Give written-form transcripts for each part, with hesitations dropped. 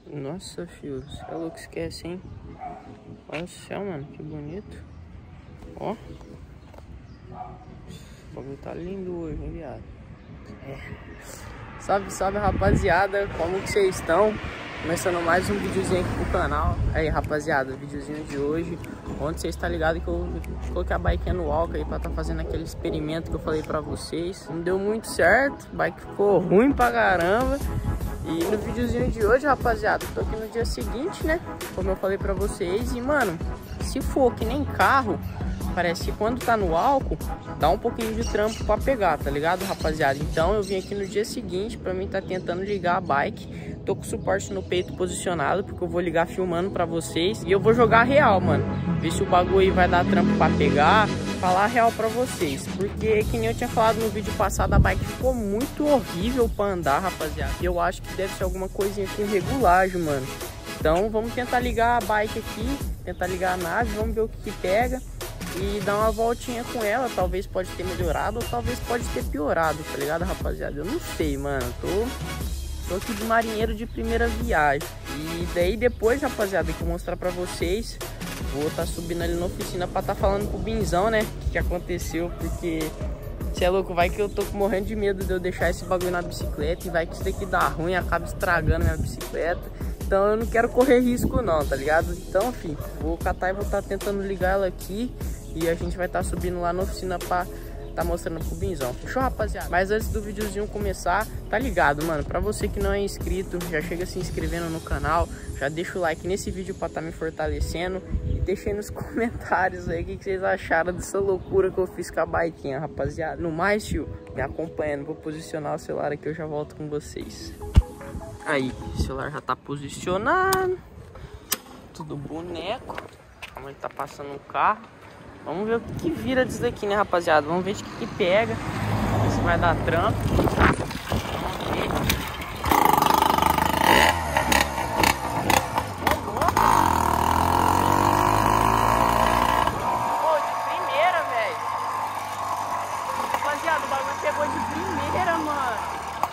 Nossa, filho, você é louco, esquece, hein? Olha o céu, mano, que bonito. Ó. O bagulho tá lindo hoje, hein, viado? É. Salve, salve, rapaziada. Como que vocês estão? Começando mais um videozinho aqui pro canal. Aí, rapaziada, o videozinho de hoje, onde vocês estão ligados que eu coloquei a bike no álcool aí pra tá fazendo aquele experimento que eu falei pra vocês. Não deu muito certo, a bike ficou ruim pra caramba. E no videozinho de hoje, rapaziada, tô aqui no dia seguinte, né? Como eu falei pra vocês. E, mano, se for que nem carro, parece que quando tá no álcool, dá um pouquinho de trampo pra pegar, tá ligado, rapaziada? Então eu vim aqui no dia seguinte pra mim tá tentando ligar a bike. Tô com o suporte no peito posicionado, porque eu vou ligar filmando pra vocês. E eu vou jogar real, mano. Ver se o bagulho aí vai dar trampo pra pegar. Falar real pra vocês. Porque, que nem eu tinha falado no vídeo passado, a bike ficou muito horrível pra andar, rapaziada. E eu acho que deve ser alguma coisinha com regulagem, mano. Então vamos tentar ligar a bike aqui. Tentar ligar a nave, vamos ver o que pega. E dar uma voltinha com ela. Talvez pode ter melhorado ou talvez pode ter piorado, tá ligado, rapaziada? Eu não sei, mano. Tô aqui de marinheiro de primeira viagem. E daí depois, rapaziada, que eu vou mostrar pra vocês. Vou estar subindo ali na oficina pra estar falando pro Binzão, né? O que aconteceu, porque você é louco, vai que eu tô morrendo de medo de eu deixar esse bagulho na bicicleta. E vai que isso daqui dá ruim e acaba estragando minha bicicleta. Então eu não quero correr risco não, tá ligado? Então, enfim, vou catar e vou estar tentando ligar ela aqui. E a gente vai estar subindo lá na oficina pra tá mostrando pro Binzão. Fechou, rapaziada? Mas antes do videozinho começar, tá ligado, mano? Pra você que não é inscrito, já chega se inscrevendo no canal, já deixa o like nesse vídeo pra tá me fortalecendo e deixa aí nos comentários aí o que vocês acharam dessa loucura que eu fiz com a biquinha, rapaziada. No mais, tio, me acompanhando, vou posicionar o celular aqui, eu já volto com vocês. Aí, o celular já tá posicionado, tudo boneco, como ele tá passando o carro. Vamos ver o que vira disso daqui, né, rapaziada? Vamos ver o que pega. Vamos ver se vai dar trampo. Pô, de primeira, velho. Rapaziada, o bagulho pegou de primeira, mano.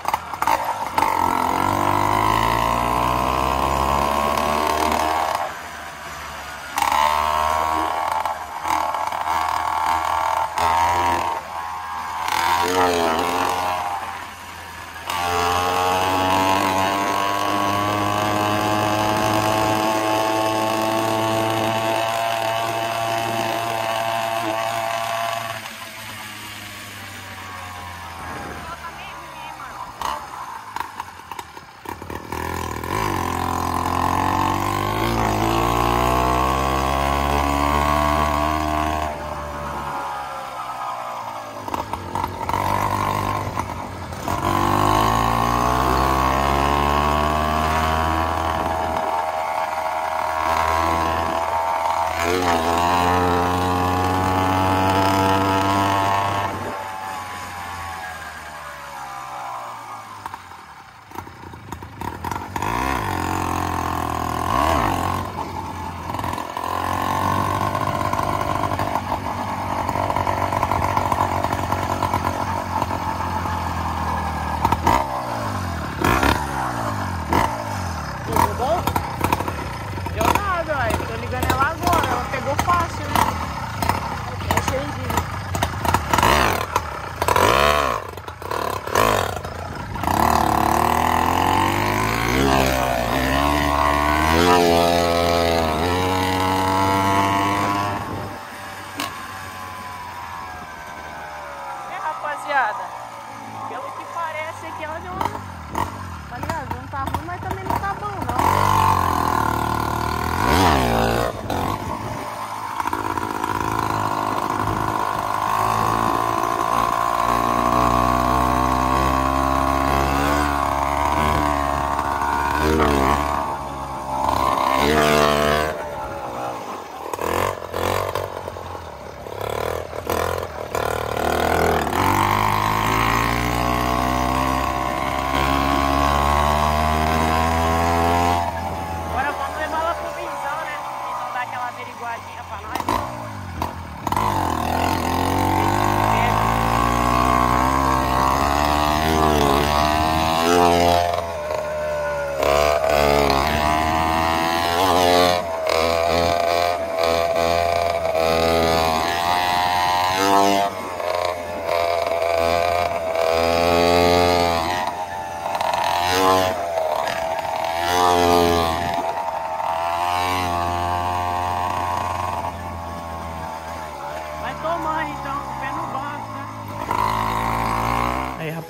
Pelo que parece aqui, ela deu uma... Tá ligado? Não tá ruim, mas também não tá bom,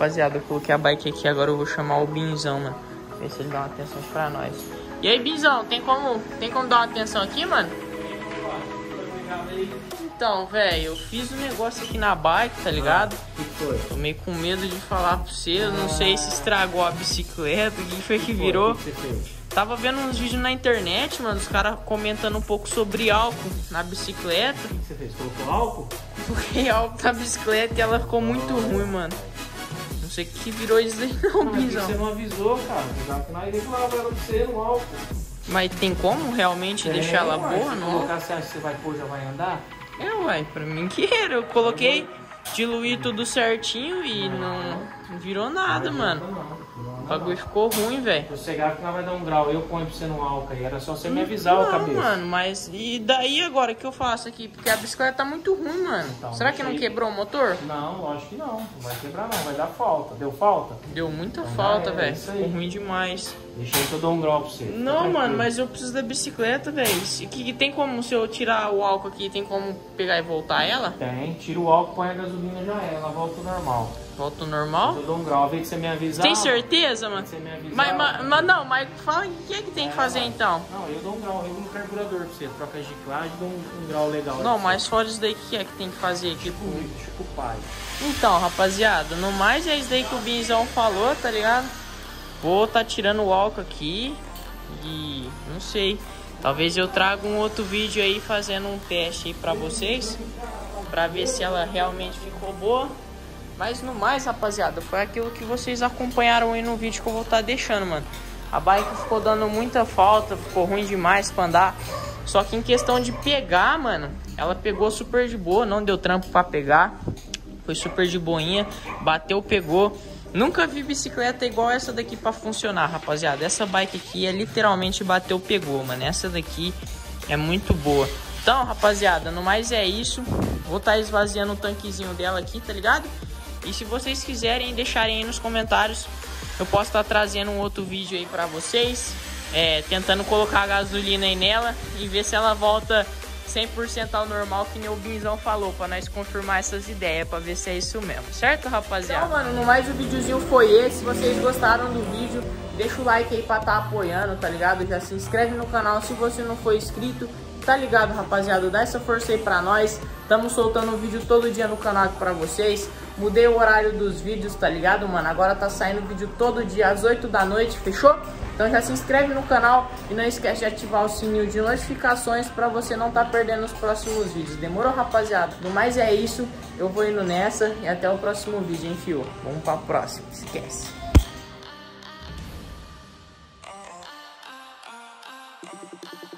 rapaziada, eu coloquei a bike aqui, agora eu vou chamar o Binzão, mano. Ver se ele dá uma atenção pra nós. E aí, Binzão, tem como dar uma atenção aqui, mano? Então, velho, eu fiz um negócio aqui na bike, tá ligado? O que foi? Tô meio com medo de falar pra você, eu não sei se estragou a bicicleta, o que foi que virou. O que você fez? Tava vendo uns vídeos na internet, mano, os caras comentando um pouco sobre álcool na bicicleta. O que você fez? Colocou álcool? Coloquei álcool na bicicleta e ela ficou muito ruim, mano. Não sei o que virou isso daí não, Mas Binzão. você não avisou, cara. Já que nós reclamava ela pra você no álcool. Mas tem como realmente deixar ela boa, Se não? colocar, você acha que você vai pôr, já vai andar? É, uai, pra mim que era. Eu coloquei, diluí tudo certinho e não virou nada, mano. O bagulho ficou ruim, velho. Sossegar que nós vai dar um grau. Eu ponho pra você no álcool aí. Era só você me avisar, o cabeça. Mano, mas e daí agora o que eu faço aqui? Porque a bicicleta tá muito ruim, mano. Então, será que não aí. quebrou o motor? Não, lógico que não. Não vai quebrar não, vai dar falta. Deu falta? Deu muita Então, falta, é velho. isso aí. Ficou ruim demais. Deixa aí que eu dou um grau pra você. Não, mano, mas eu preciso da bicicleta, velho. Que tem como, se eu tirar o álcool aqui, tem como pegar e voltar ela? Tem, tira o álcool, põe a gasolina, já é. Ela volta ao normal. Volta ao normal? Eu dou um grau, ao invés de você me avisar. Tem certeza, mano? Você me avisar. Mas fala o que é que tem que fazer então. Não, eu dou um grau, eu no carburador pra você. Troca de ciclagem, dou um grau legal. Não, mas fora isso daí, o que é que tem que fazer aqui? Tipo pai. Então, rapaziada, no mais é isso daí que o Binzão falou, tá ligado? Vou tá tirando o álcool aqui e não sei. Talvez eu traga um outro vídeo aí fazendo um teste aí pra vocês, pra ver se ela realmente ficou boa. Mas no mais, rapaziada, foi aquilo que vocês acompanharam aí no vídeo que eu vou estar deixando, mano. A bike ficou dando muita falta, ficou ruim demais pra andar. Só que em questão de pegar, mano, ela pegou super de boa, não deu trampo pra pegar. Foi super de boinha, bateu, pegou. Nunca vi bicicleta igual essa daqui pra funcionar, rapaziada. Essa bike aqui é literalmente bateu, pegou, mano. Essa daqui é muito boa. Então, rapaziada, no mais é isso. Vou estar esvaziando o tanquezinho dela aqui, tá ligado? E se vocês quiserem, deixarem aí nos comentários, eu posso estar trazendo um outro vídeo aí pra vocês, tentando colocar a gasolina aí nela e ver se ela volta 100% ao normal, que nem o Binzão falou, pra nós confirmar essas ideias, pra ver se é isso mesmo, certo, rapaziada? Então, mano, no mais o videozinho foi esse. Se vocês gostaram do vídeo, deixa o like aí pra estar apoiando, tá ligado? Já se inscreve no canal se você não for inscrito. Tá ligado, rapaziada? Dá essa força aí pra nós. Estamos soltando um vídeo todo dia no canal aqui pra vocês. Mudei o horário dos vídeos, tá ligado, mano? Agora tá saindo vídeo todo dia às 8 da noite, fechou? Então já se inscreve no canal e não esquece de ativar o sininho de notificações pra você não tá perdendo os próximos vídeos. Demorou, rapaziada? No mais é isso. Eu vou indo nessa e até o próximo vídeo, hein, fio? Vamos pra próxima. Esquece.